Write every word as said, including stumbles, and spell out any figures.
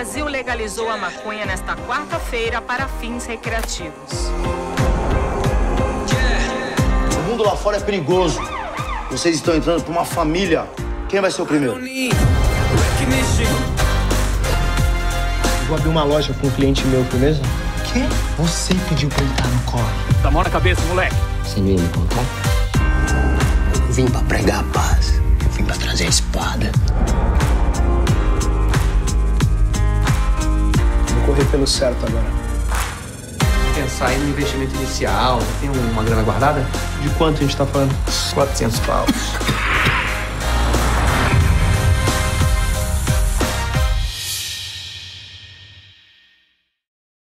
Brasil legalizou a maconha nesta quarta-feira para fins recreativos. O mundo lá fora é perigoso. Vocês estão entrando para uma família. Quem vai ser o primeiro? Vou abrir uma loja com um cliente meu, firmeza? Quê? Você pediu pra entrar no corre. Dá mão na cabeça, moleque. Você não ia me contar? Eu vim pra pregar a paz. Eu vim pra trazer a espada. Vou correr pelo certo agora. Pensar em investimento inicial, tem uma grana guardada? De quanto a gente tá falando? quatrocentos paus.